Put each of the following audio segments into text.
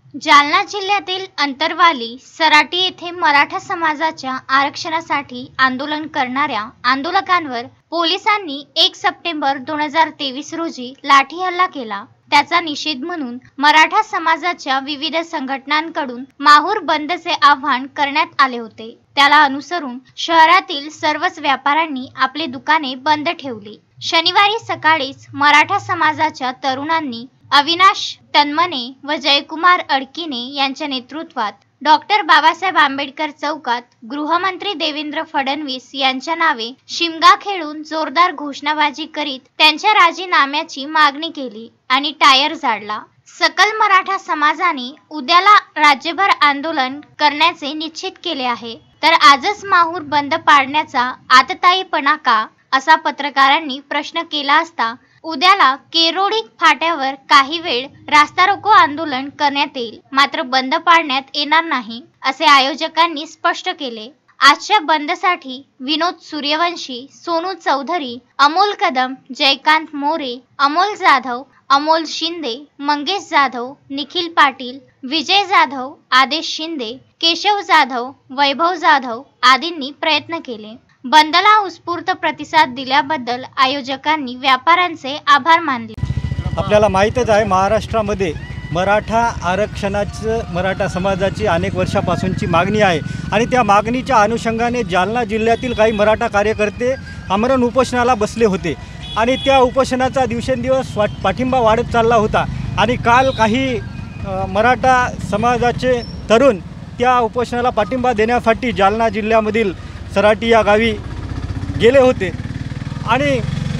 जालना जिल्ह्यातील अंतरवाली सराटी येथे मराठा समाजाच्या आरक्षणासाठी आंदोलन करणाऱ्या आंदोलकांवर पोलिसांनी 1 सप्टेंबर 2023 रोजी लाठी हल्ला केला। त्याचा निषेध म्हणून मराठा समाजाच्या विविध संघटनांकडून माहूर बंदचे आवाहन करण्यात आले होते। त्याला अनुसरून शहरातील सर्वच व्यापाऱ्यांनी आपली दुकाने बंद ठेवली। शनिवारी सकाळीच मराठा समाजाच्या तरुणांनी अविनाश तन्मने व जयकुमार अडकिने यांच्या नेतृत्वात डॉक्टर बाबासाहेब आंबेडकर चौकात गृहमंत्री देवेंद्र फडणवीस यांच्या नावे शिमगा खेळून जोरदार घोषणाबाजी करीत त्यांच्या राजीनाम्याची मागणी केली आणि टायर जाळला। सकल मराठा समाजाने उद्याला राज्यभर आंदोलन करण्याचे निश्चित केले आहे, तर आजच माहूर बंद पाडण्याचा आतताईपणा का, असा पत्रकारांनी प्रश्न केला असता उद्याला केरोडी फाट्यावर काही वेळ रास्ता रोको आंदोलन करण्यात येईल, मात्र बंद पाडण्यात येणार नाही, असे आयोजकांनी स्पष्ट केले। आजच्या बंदसाठी विनोद सूर्यवंशी, सोनू चौधरी, अमोल कदम, जयकांत मोरे, अमोल जाधव, अमोल शिंदे, मंगेश जाधव, निखिल पाटील, विजय जाधव, आदेश शिंदे, केशव जाधव, वैभव जाधव आदींनी प्रयत्न केले। बंदला उत्स्फूर्त प्रतिसाद दिल्याबद्दल आयोजकांनी व्यापाऱ्यांचे आभार मानले। आपल्याला माहीतच आहे, महाराष्ट्रामध्ये मराठा आरक्षणाचं मराठा समाजाची अनेक वर्षापासूनची मागणी आहे आणि त्या मागणीच्या अनुषंगाने जालना जिल्ह्यातील काही मराठा कार्यकर्ते आमरण उपोषणाला बसले होते आणि त्या उपोषणाचा दिवसेंदिवस पाठिंबा वाढत चालला होता आणि काल काही मराठा समाजाचे तरुण त्या उपोषणाला पाठिंबा देण्यासाठी जालना जिल्ह्यामधील सराटी या गावी गेले होते आणि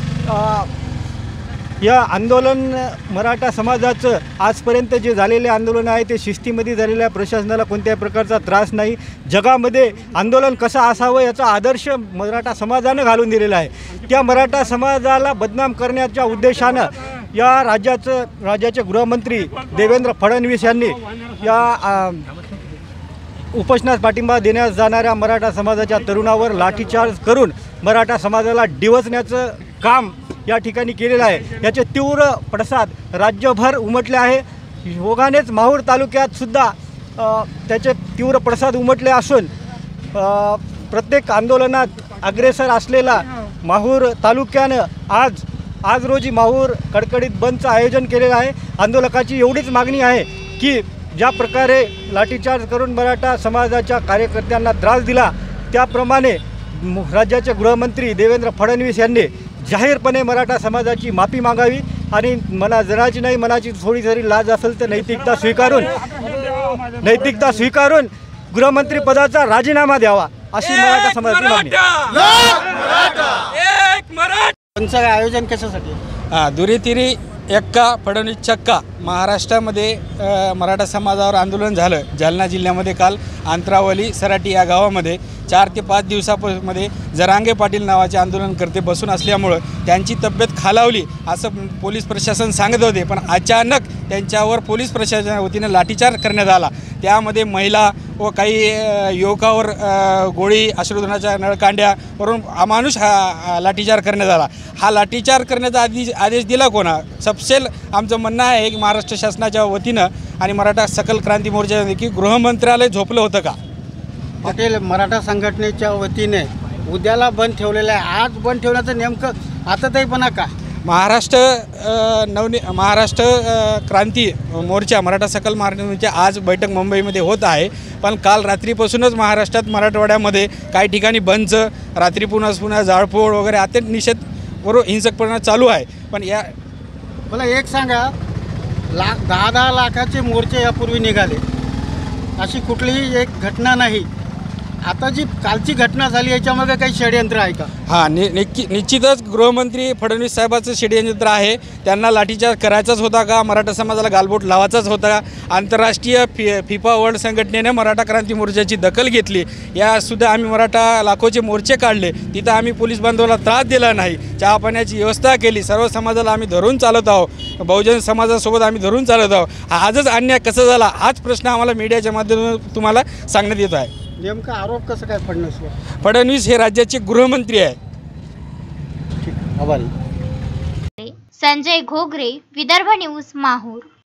या आंदोलन मराठा समाजाचं आजपर्यंत जे झालेले आंदोलन आहे ते शिस्तीमध्ये झालेल्या, प्रशासनाला कोणत्याही प्रकारचा त्रास नाही, जगामध्ये आंदोलन कसं असावं याचा आदर्श मराठा समाजानं घालून दिलेला आहे। त्या मराठा समाजाला बदनाम करण्याच्या उद्देशानं या राज्याचे गृहमंत्री देवेंद्र फडणवीस यांनी या उपोषणास पाठिंबा देण्यास जाणाऱ्या मराठा समाजाच्या तरुणावर लाठीचार्ज करून मराठा समाजाला डिवचण्याचं काम या ठिकाणी केलेलं आहे। याचे तीव्र पडसाद राज्यभर उमटले आहे। योगानेच माहूर तालुक्यात सुद्धा त्याचे तीव्र पडसाद उमटले असून प्रत्येक आंदोलनात अग्रेसर असलेला माहूर तालुक्यानं आज रोजी माहूर कडकडीत बंदचं आयोजन केलेलं आहे। आंदोलकाची एवढीच मागणी आहे की ज्या प्रकारे लाठीचार्ज करून मराठा समाजाच्या कार्यकर्त्यांना त्रास दिला, त्याप्रमाणे राज्याचे गृहमंत्री देवेंद्र फडणवीस यांनी जाहीरपणे मराठा समाजाची माफी मागावी आणि जराची नाही, मनाची थोडी जरी लाज असेल तर नैतिकता स्वीकारून गृहमंत्री पदाचा राजीनामा द्यावा, अशी मराठा समाजाची मागणी। आयोजन कशासाठी? दुरीतिरी एक्का फडणवीस चक्का महाराष्ट्रामध्ये मराठा समाजावर आंदोलन झालं। जालना जिल्ह्यामध्ये काल अंतरावली सराटी या गावामध्ये 4 ते 5 दिवसामध्ये जरांगे पाटील नावाचे आंदोलनकर्ते बसून असल्यामुळं त्यांची तब्येत खालावली असं पोलीस प्रशासन सांगत होते, पण अचानक त्यांच्यावर पोलीस प्रशासनाच्या वतीने लाठीचार्ज करण्यात आला। त्यामध्ये महिला व काही युवकावर गोळी, अश्रुधनाच्या नळकांड्यावरून अमानुष हा लाठीचार्ज करण्यात आला। हा लाठीचार्ज करण्याचा आदेश दिला कोणा? सबसेल आमचं म्हणणं आहे की महाराष्ट्र शासनाच्या वतीनं आणि मराठा सकल क्रांती मोर्चाने की गृहमंत्रालय झोपलं होतं का? पटेल मराठा संघटनेच्या वतीने उद्याला बंद ठेवलेलं आहे, आज बंद ठेवण्याचं नेमकं आतताईपणा का? महाराष्ट्र क्रांती मोर्चा मराठा सकल मोर्चा आज बैठक मुंबईमध्ये होत आहे, पण काल रात्रीपासूनच महाराष्ट्रात मराठवाड्यामध्ये काही ठिकाणी बंदचं, रात्री पुन्हा जाळपोळ वगैरे अत्यंत निषेध व हिंसकपणा चालू आहे। पण या मला एक सांगा, 10 लाखाचे मोर्चे यापूर्वी निघाले, अशी कुठलीही एक घटना नाही। आता जी कालची घटना झाली याच्यामध्ये काही षडयंत्र आहे का? हां, निश्चितच गृहमंत्री फडणवीस साहेबांचं षडयंत्र आहे। त्यांना लाठीचार्ज करायचाच होता का? मराठा समाजाला गालबोट लावायचाच होता का? आंतरराष्ट्रीय फिफा वर्ल्ड संघटनेने मराठा क्रांती मोर्चाची दखल घेतली। यासुद्धा आम्ही मराठा लाखोचे मोर्चे काढले, तिथं आम्ही पोलीस बांधवाला त्रास दिला नाही, चहा पाण्याची व्यवस्था केली, सर्व समाजाला आम्ही धरून चालत आहोत, बहुजन समाजासोबत आम्ही धरून चालत आहोत। आजच अन्याय कसा झाला हाच प्रश्न आम्हाला मीडियाच्या माध्यमातून तुम्हाला सांगण्यात येत आहे। नेमका आरोप कसं काय फडणवीसवर? फडणवीस हे राज्याचे गृहमंत्री आहे। आभारी। संजय घोगरे, विदर्भ न्यूज, माहूर।